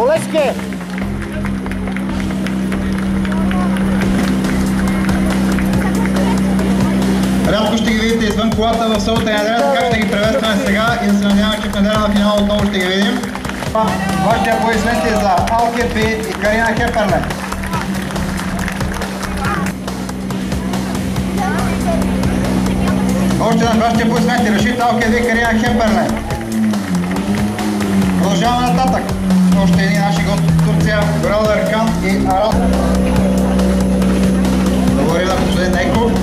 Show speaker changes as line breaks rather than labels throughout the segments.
Колечке!
Рядко ще ги видите извън колата в събота и неделя, така ще ги приветстваме сега и да се надяваме, че в неделя на финал отново ще ги видим. Вашите аплодисменти за Алкепи и Карина Хеперле. Още на вашите аплодисменти, Рашид Алкепи и Карина Хеперле. Продължаваме нататък. Още едни наши гости от Турция, Горел Еркан и Арал. Благодаря на господин Нейко.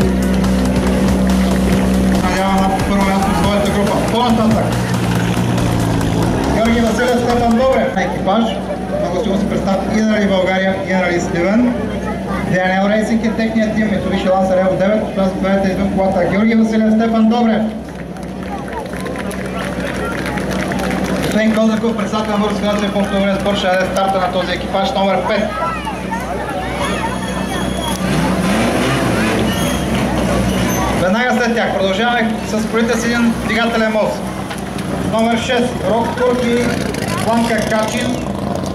Надявам на първо място в своята група. По-нататък. Георги Василев, Стефан Добрев. Екипаж. Много силно се представят и на Рали България, и на Рали Сливен. DNL Racing е техният тим. Mitsubishi Lancer Evo 9. Госпожа заповядайте извън колата. Георги Василев, Стефан Добрев. Господин Козаков, председател на Българската нация по автомобилен спорт, ще даде старта на този екипаж номер 5. Веднага след тях продължаваме с колите с един двигателен мост. Номер 6, Рок Турки, Планка Качин.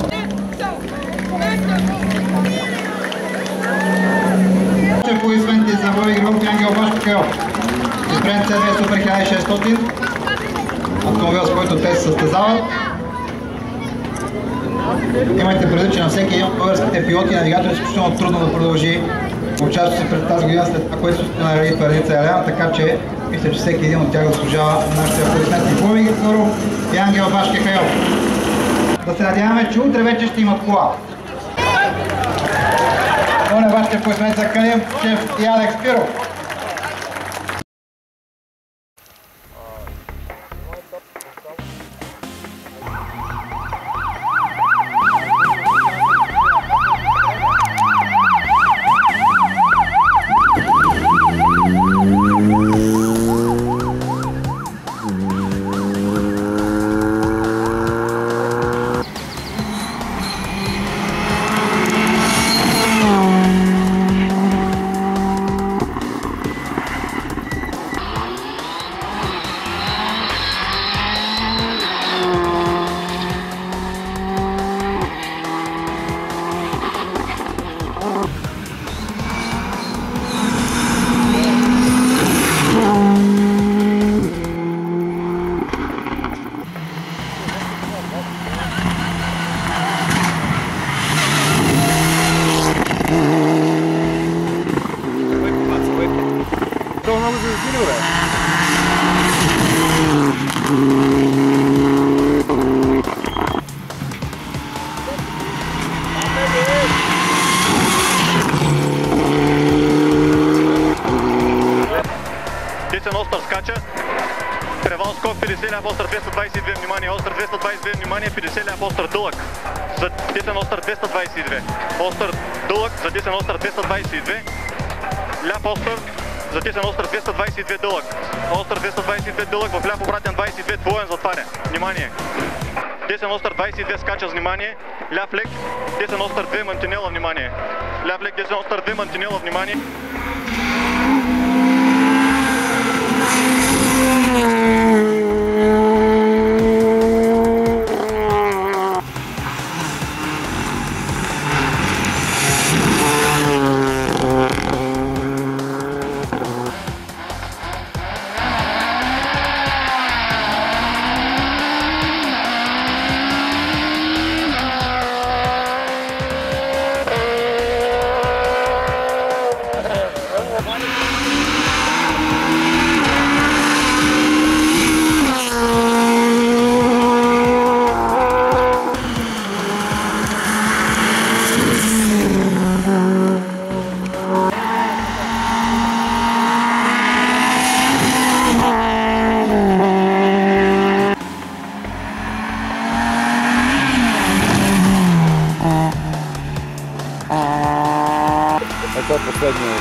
Аплодисменти за Боби Григоров и Ангел Башко Кайо. Избрен C2 Супер 1600. Автомобил, с който те се състезават. Имайте предвид, че на всеки един от българските пилоти и навигатори е изключително трудно да продължи участието си пред тази година след това, което се нарedi Твърдица Еляна, така че мисля, че всеки един от тях заслужава нашите аплодисменти. Боби Григоров и Ангел Башко Кайо. Да се надяваме, че утре вече ще имат кола. Моля вашите аплодисменти за Калин Шеф и Алекс Пиров.
Десен остър скача. Превал скок 50 ляв, остър 222, внимание, остър 222, внимание, 50 ляв, остър дълъг. За десен остър 222. Остър дълъг, за десен остър 222. Ляв остър, за десен остър 222 дълъг. Остър 222 дълъг, в ляв обратен 22, двоен затваря. Внимание. Десен остър 22 скача с внимание. Ляв лек, десен остър 2 мантинела, внимание. Ляв лек, десен остър 2 мантинела, внимание.
Это последний.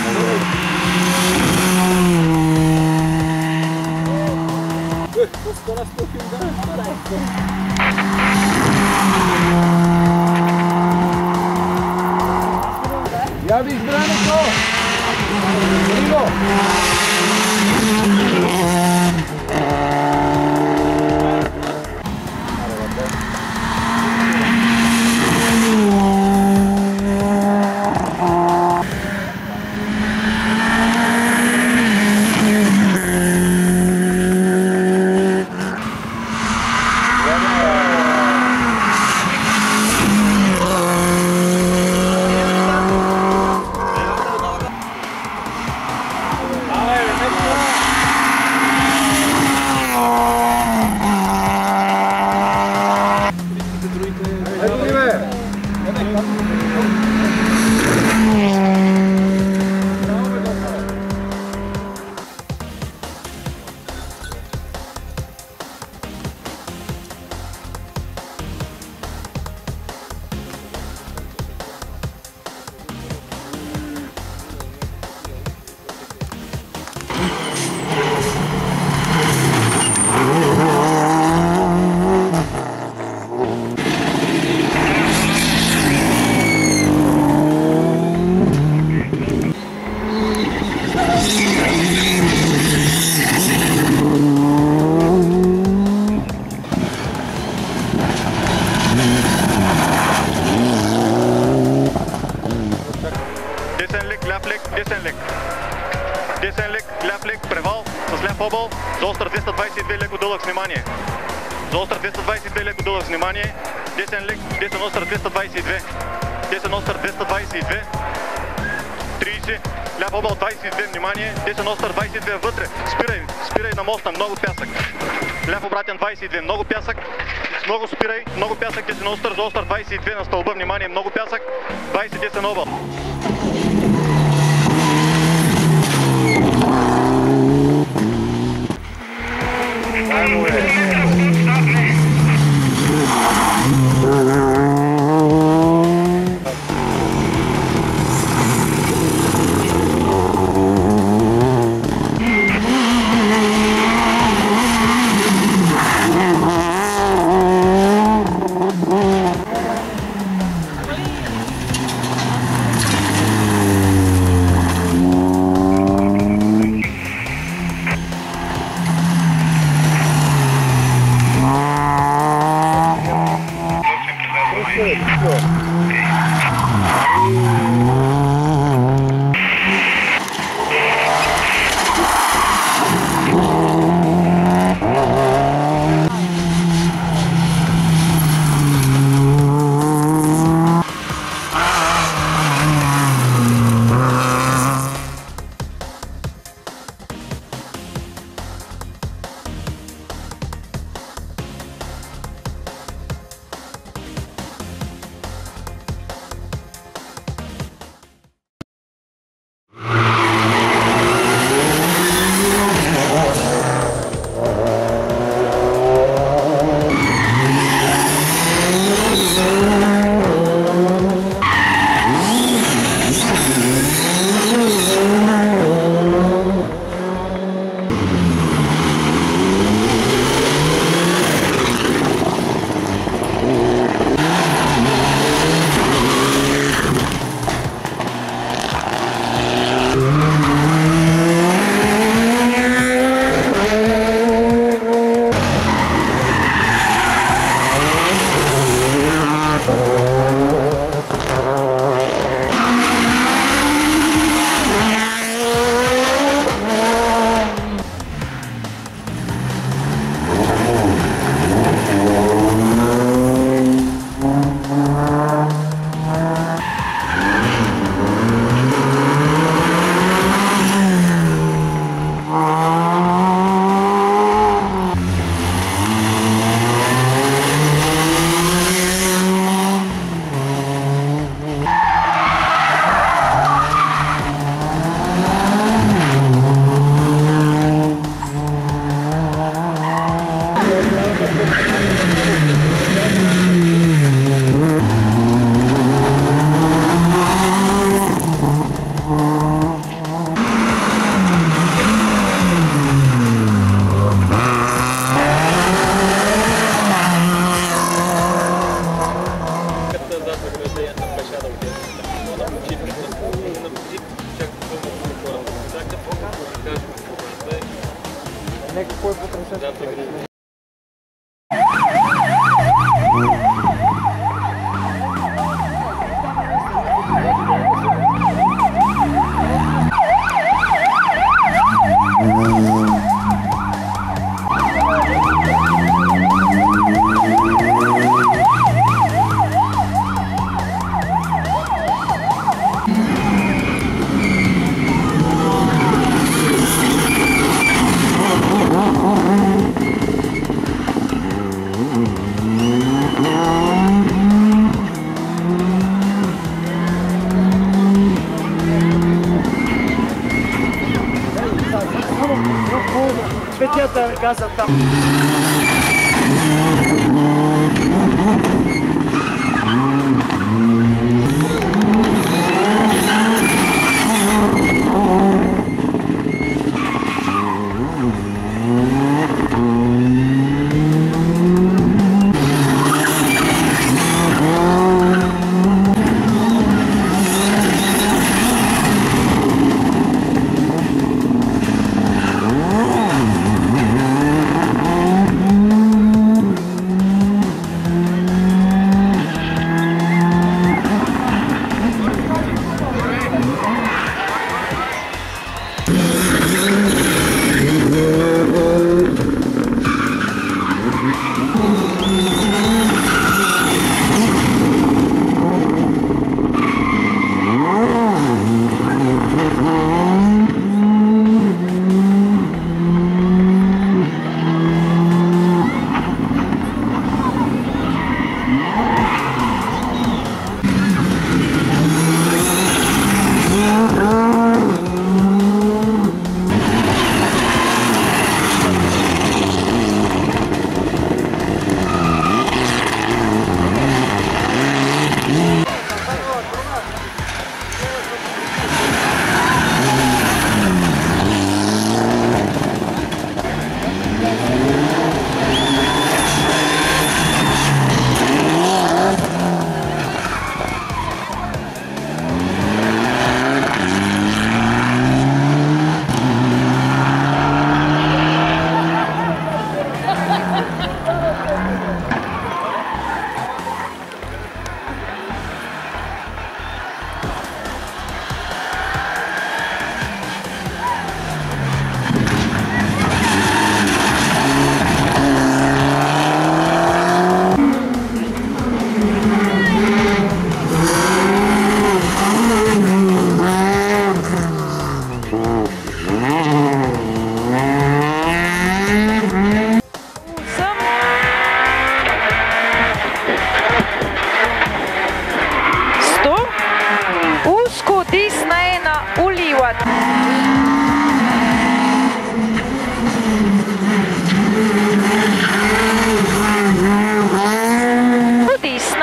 Javiš Branko! Krivo!
объл, за остър 222 леко дълъг, внимание. За остър 222 леко дълъг, внимание. Десен остър 222. Десен остър 222. 30. Ляв объл 22, внимание. Десен остър 22 вътре. Спирай на моста, много пясък. Ляв обратен 22, много пясък. Много спирай, много пясък, десен остър, за остър 22 на стълба, внимание, много пясък. 20 десен объл.
Нека кой потрошен. Светята газа там.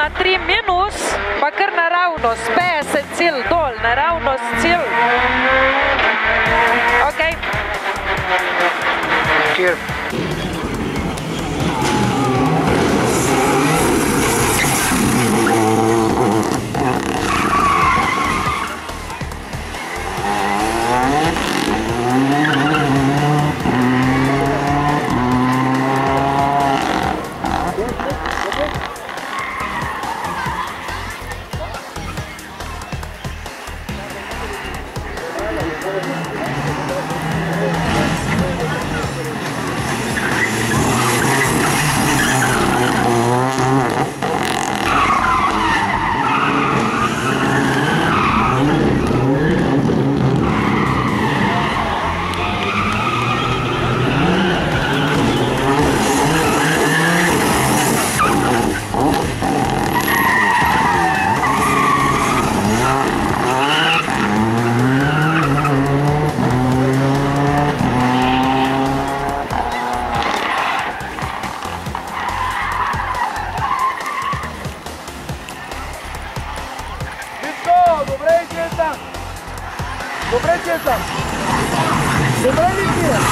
na 3 minus, pa kar naravnost, 50 cilj dol, naravnost cilj. Ok.
Kjer? Добре, Чеса! Добре ли ти е?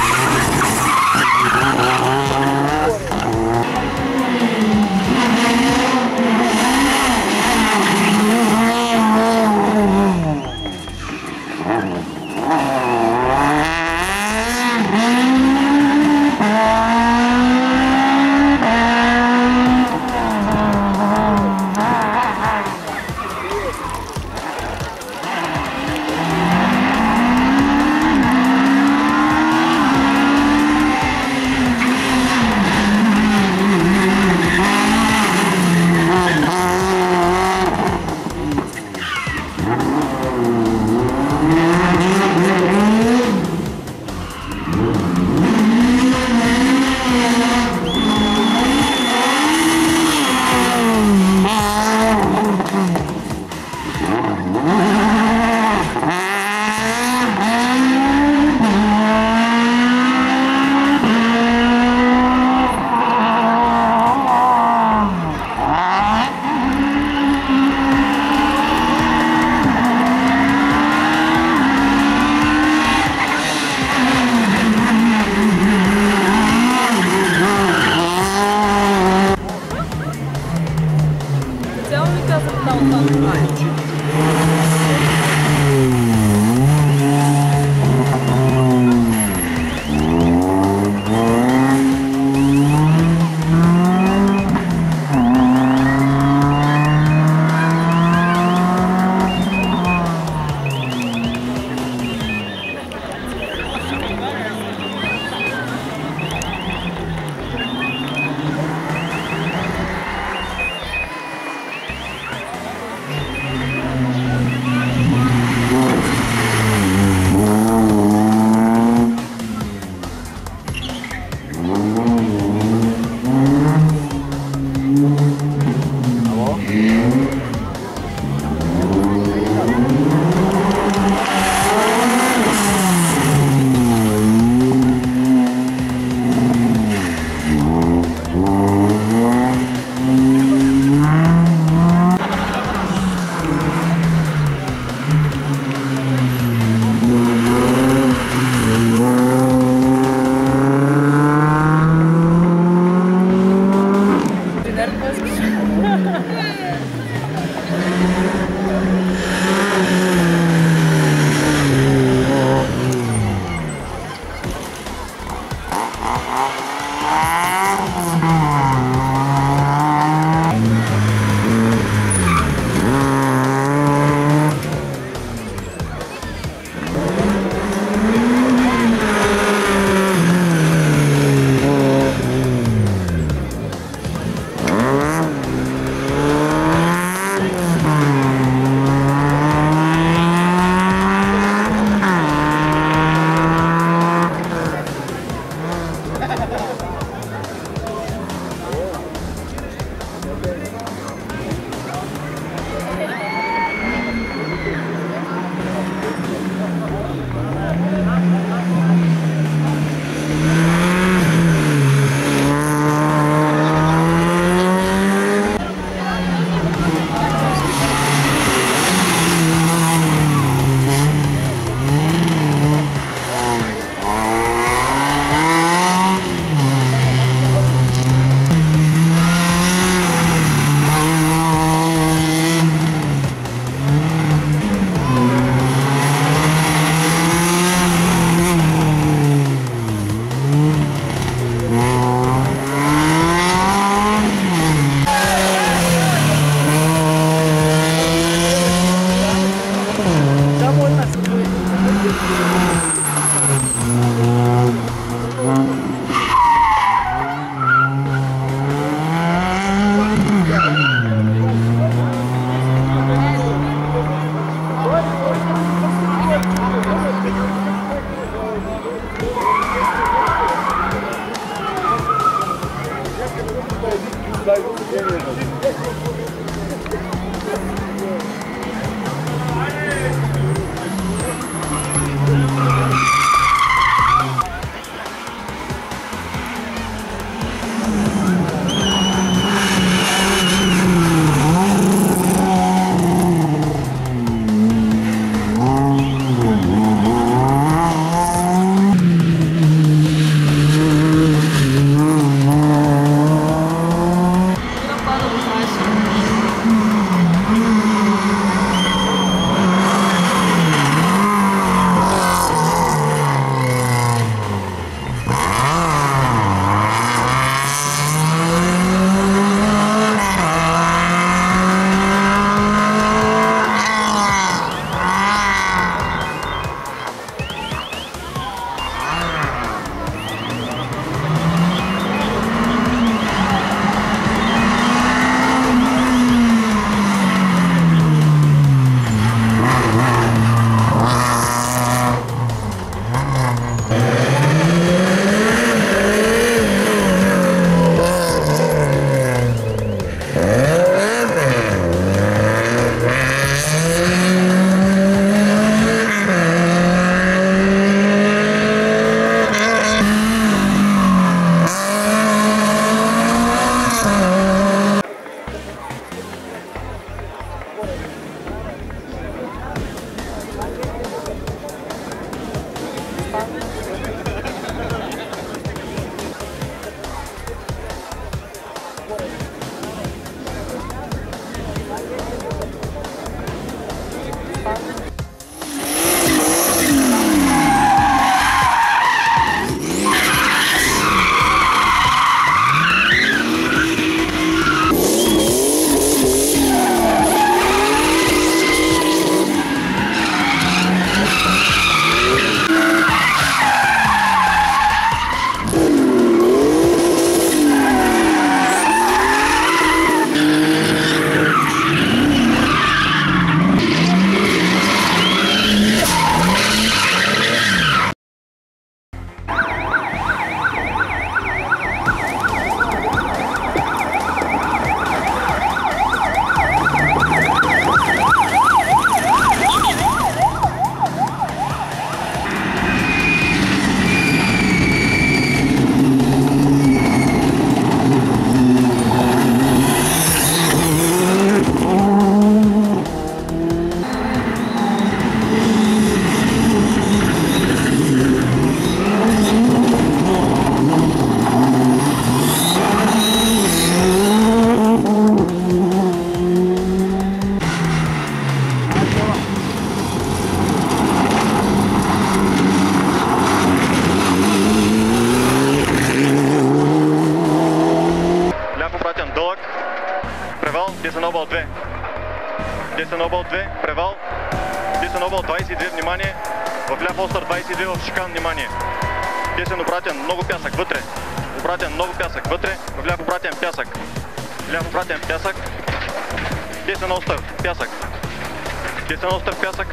обал 2. Десен обал 2, превал. Десен обал 22, внимание. В ляв остър 22 в шикан, внимание. Десен обратен, много пясък, вътре. Обратен, много пясък, вътре. В ляв обратен пясък. Ляв обратен пясък. Десен остър, пясък. Десен остър, пясък.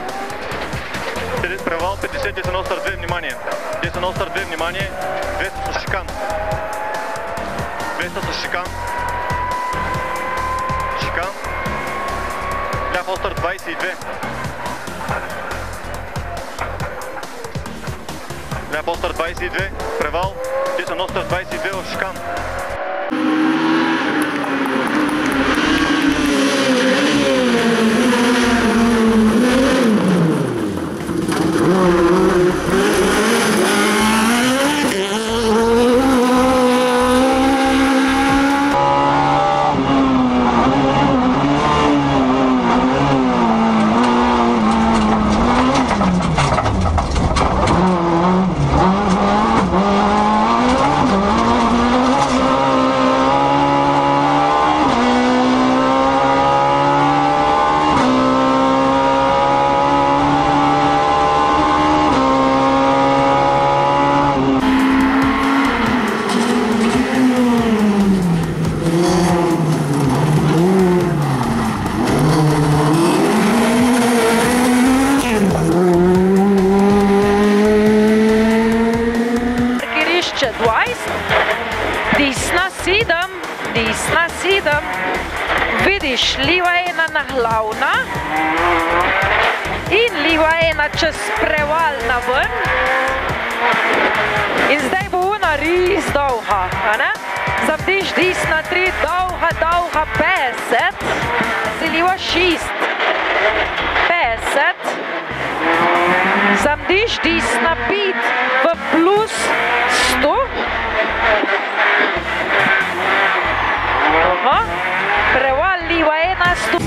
Превал 50, десен остър 2, внимание. Десен остър 2, внимание. 200 с шикан. 200 с шикан. Шикан. Ляв остър 22. Ляв остър 22. Превал. Десен остър 22 в шикан.
Desna 7, vidiš, leva ena na glavna in leva ena čez preval na ven. In zdaj bo ona res dolga, a ne? Zamdiš desna 3, dolga 50, si leva 6, 50. Zamdiš desna 5 v plus 100. Preval leva ena 100.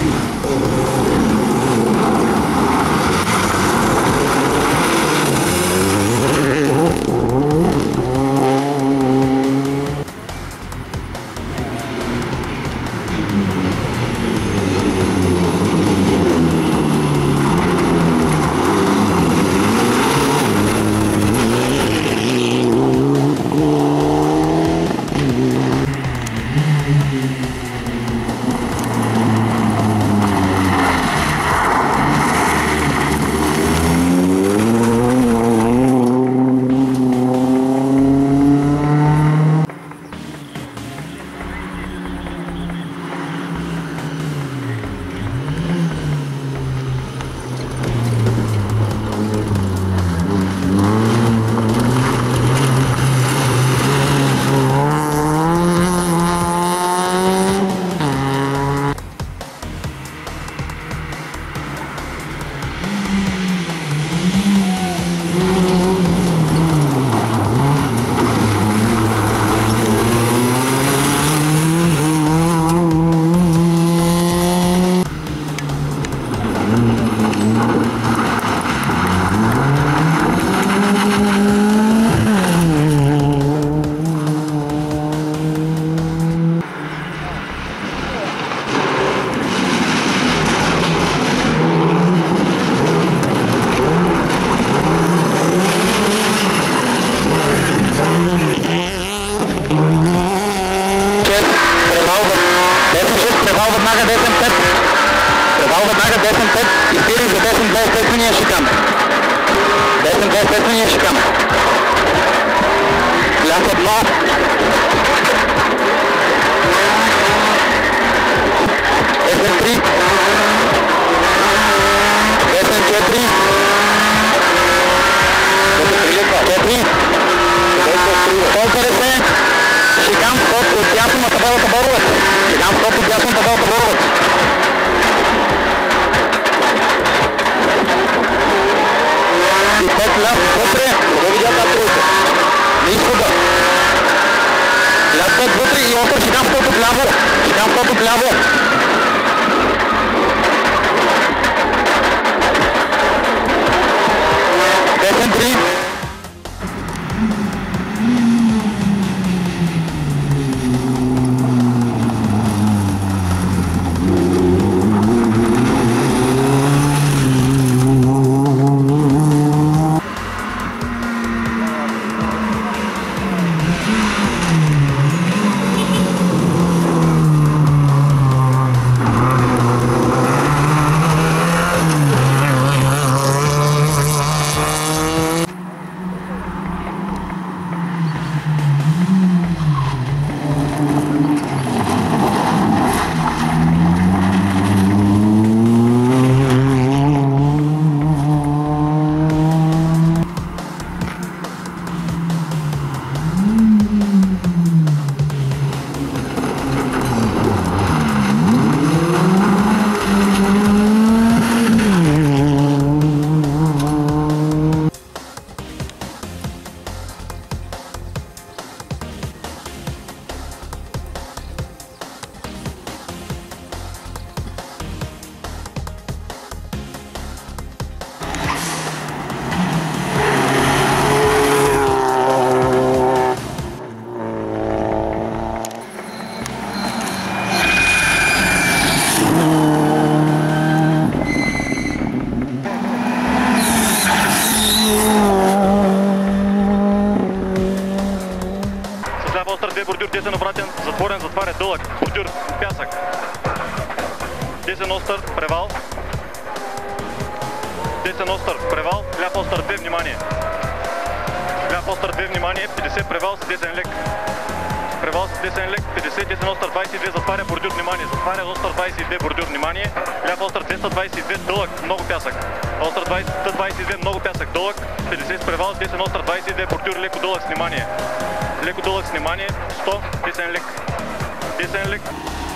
Десен обратен, затворен, затваря, дълъг, бордюр, пясък. Десен остър, превал. Десен остър, превал, ляв остър 2, внимание. Ляв остър 2, внимание, 50 превал с десен лек. Превал с десен лек, 50, десен остър 22, затваря бордюр, внимание. Затваря остър 22, бордюр, внимание. Ляв остър 222, дълъг, много пясък. Остър 222, много пясък, дълъг, 50 с превал, десен остър 22, бордюр, леко дълъг, с внимание. Леко дълъг, с внимание, 100, десен лек. Десен лек.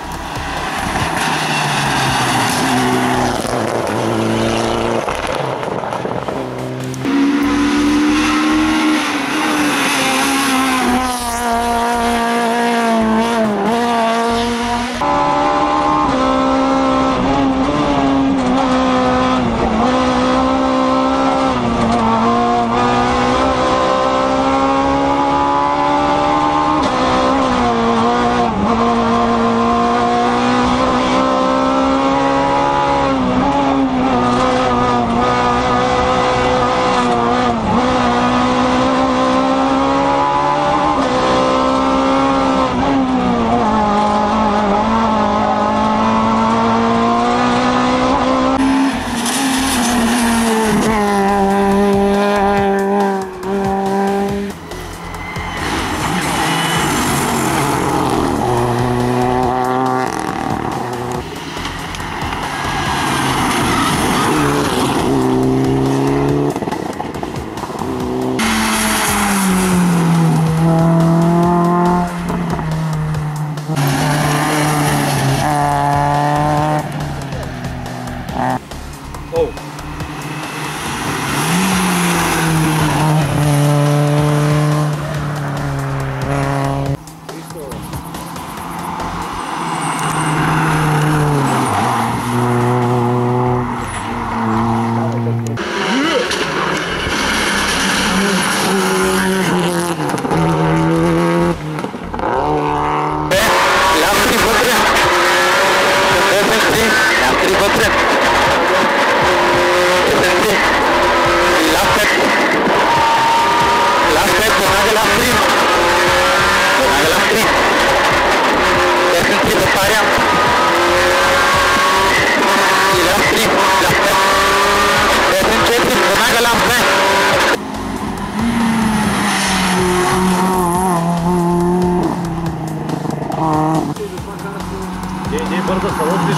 Не бърза се лъжиш.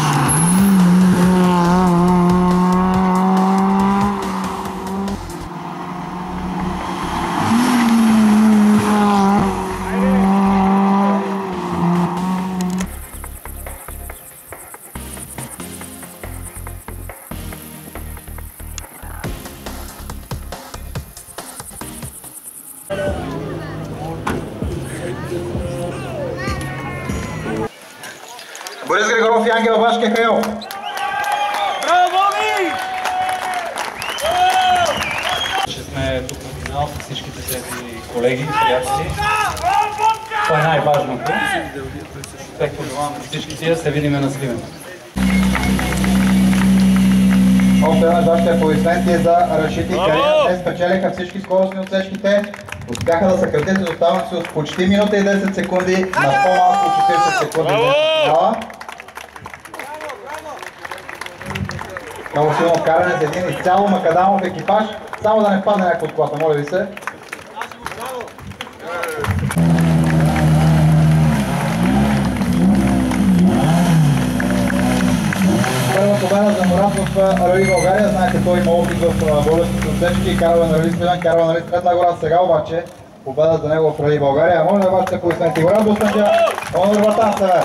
Борис Григоров и Ангел Башкев Хейл.
Браво ми!
Ще сме тук на финал с всичките тези колеги, приятели. Това е най-важното. Успех пожелавам на всички тия, се видим на Сливен.
Още веднъж вашите аплодисменти за Рашид и Карина. Те спечелиха всички скоростни отсечките. Успяха да съкратят изоставането си от почти минута и 10 секунди на по-малко от 40 секунди. Много силно каране с един изцяло макадамов екипаж. Само да не впадне някой от колата, моля ви се. Първа победа за Мурат в Рали България. Знаете, той има опит в българските отсечки. Карва на Рали Сливен, карва на Рали Светла гора. Сега обаче победа за него в Рали България. Моля да вашите аплодисменти. Горан Бустанджа, Онор Вратан Север.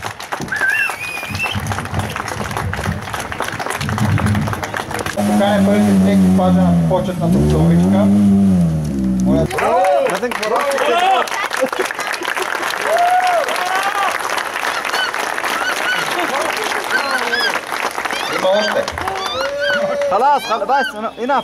Поканя първите три екипажа на почетната псалмичка. Моля да... Има още.
خلاص بس enough.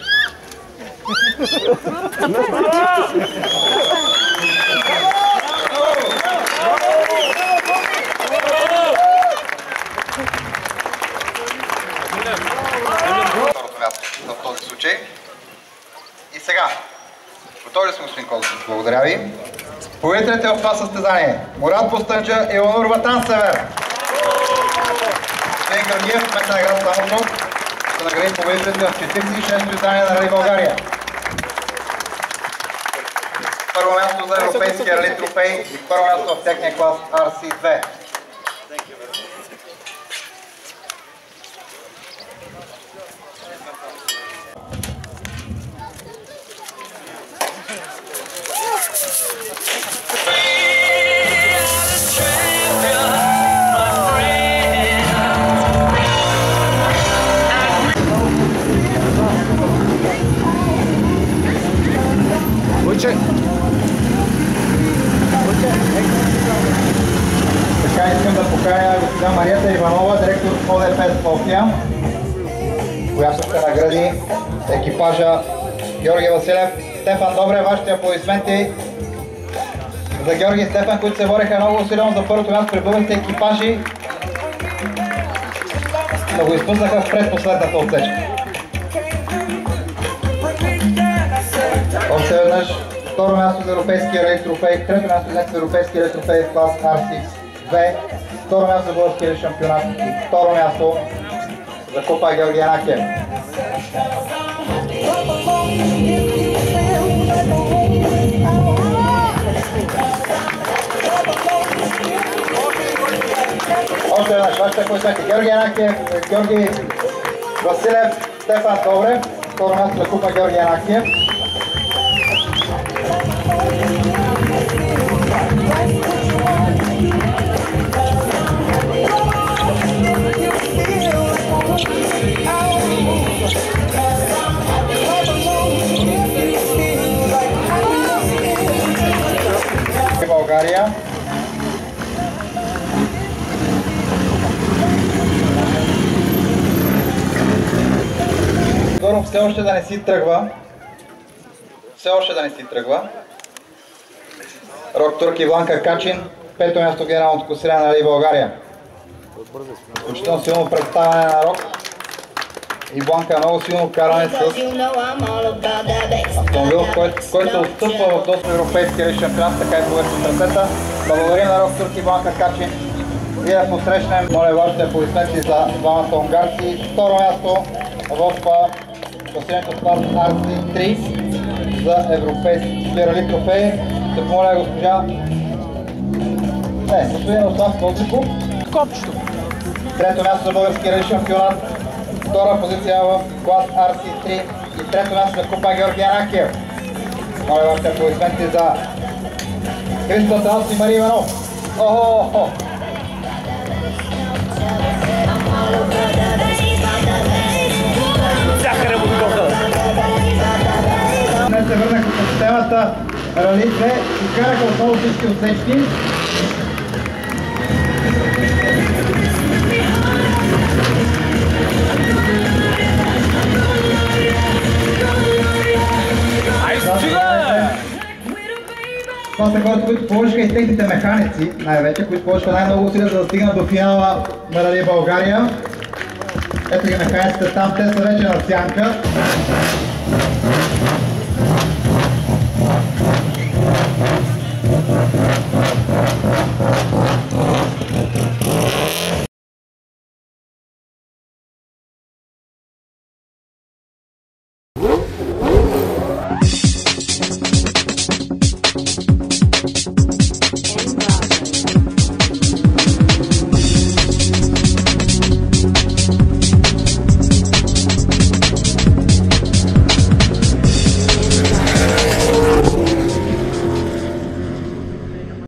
Второто място в този случай. И сега, готови ли сме, господин Козов? Благодаря ви. Победителите в това състезание: Мурат Бостанджа и Онур Ватан Север. Свен Георгиев, кмет на град Самоков, ще награди победителите в 46-то издание на Рали България. Първо място за европейския рали трофей и първо място в техния клас RC2. Така искам да поканя госпожа Марията Иванова, директор от ОДП София, която ще награди екипажа Георги Василев. Стефан, добре, вашите аплодисменти за Георги и Стефан, които се бореха много усилено за първото място при българските екипажи, да го изпуснаха в предпоследната отсечка. Още веднъж второ място за европейския рали трофей, трето място за европейския рали трофей в клас RC2, второ място за българския рали шампионат и второ място за Купа Георги Янакиев. Още веднъж вашите аплодисменти: Георги Янакиев, Георги Василев, Стефан Добрев, второ място за Купа Георги Янакиев. България. Горов все още да не си тръгва. Рок Турк и Бланка Качин, пето място генералното класиране на Рали България. Включително силно представяне на Рок и Бланка, много силно каране с автомобил, който отстъпва в доста европейски рали шампионат, така и по версия трасета. Благодарим на Рок Турк и Бланка Качин и да посрещнем, моля, вашите аплодисменти за двамата унгарци. Второ място в класирането с клас RC3 за европейски рали трофей. Ще помоля госпожа... господин Ослав Козликов.
Копчето.
Трето място за български рали шампионат. Втора позиция в клас RC3 и трето място за Купа Георги Янакиев. Моля вашите аплодисменти за Христо Атанасов и Мария Иванов. Охо! Днес се върнаха по системата Рали 2 и караха отново всички отсечки. Това са хората, които положиха и техните механици, най-вече, които положиха най-много усилия, за да стигнат до финала на Рали България. Ето ги механиците там, те са вече на сянка.